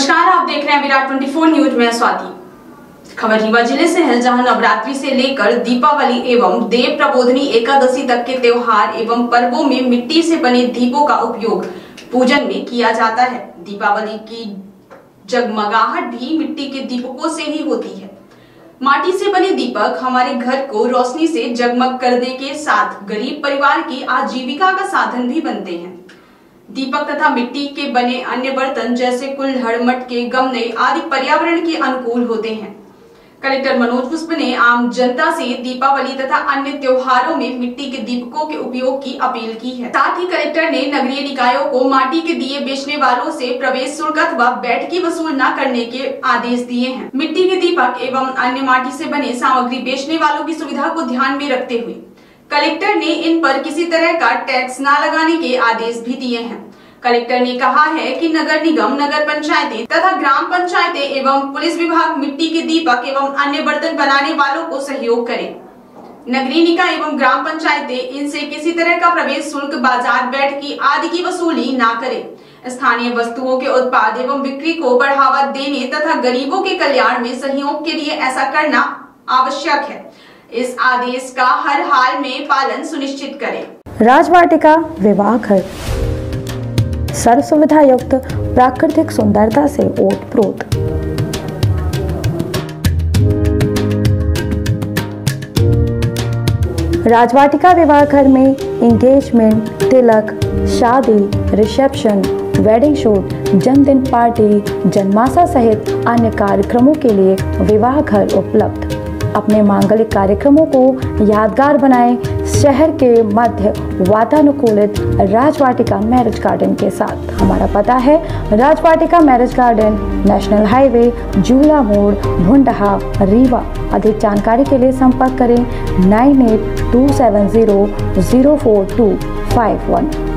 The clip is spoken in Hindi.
नमस्कार, आप देख रहे हैं विराट 24 न्यूज में स्वाति। खबर रीवा जिले से है, जहां नवरात्रि से लेकर दीपावली एवं देव प्रबोधनी एकादशी तक के त्योहार एवं पर्वों में मिट्टी से बने दीपों का उपयोग पूजन में किया जाता है। दीपावली की जगमगाहट भी मिट्टी के दीपकों से ही होती है। माटी से बने दीपक हमारे घर को रोशनी से जगमग करने के साथ गरीब परिवार की आजीविका का साधन भी बनते हैं। दीपक तथा मिट्टी के बने अन्य बर्तन जैसे कुल्हड़, मटके, गमले आदि पर्यावरण के अनुकूल होते हैं। कलेक्टर मनोज पुष्प ने आम जनता से दीपावली तथा अन्य त्योहारों में मिट्टी के दीपकों के उपयोग की अपील की है। साथ ही कलेक्टर ने नगरीय निकायों को माटी के दिए बेचने वालों से प्रवेश शुल्क अथवा बैठकी वसूल न करने के आदेश दिए हैं। मिट्टी के दीपक एवं अन्य माटी से बने सामग्री बेचने वालों की सुविधा को ध्यान में रखते हुए कलेक्टर ने इन पर किसी तरह का टैक्स न लगाने के आदेश भी दिए हैं। कलेक्टर ने कहा है कि नगर निगम, नगर पंचायतें तथा ग्राम पंचायतें एवं पुलिस विभाग मिट्टी के दीपक एवं अन्य बर्तन बनाने वालों को सहयोग करें। नगरीय निकाय एवं ग्राम पंचायतें इनसे किसी तरह का प्रवेश शुल्क, बाजार बैठकी आदि की वसूली न करें। स्थानीय वस्तुओं के उत्पाद एवं बिक्री को बढ़ावा देने तथा गरीबों के कल्याण में सहयोग के लिए ऐसा करना आवश्यक है। इस आदेश का हर हाल में पालन सुनिश्चित करें। राजवाटिका विवाह घर सर्व सुविधा युक्त प्राकृतिक सुंदरता से ओतप्रोत। राजवाटिका विवाह घर में एंगेजमेंट, तिलक, शादी, रिसेप्शन, वेडिंग शूट, जन्मदिन पार्टी, जन्माशा सहित अन्य कार्यक्रमों के लिए विवाह घर उपलब्ध। अपने मांगलिक कार्यक्रमों को यादगार बनाएं शहर के मध्य वातानुकूलित राजवाटिका मैरिज गार्डन के साथ। हमारा पता है Rajvatika marriage garden, national highway, Joola मोड़, भुंडहा, रीवा। अधिक जानकारी के लिए संपर्क करें 9827004251।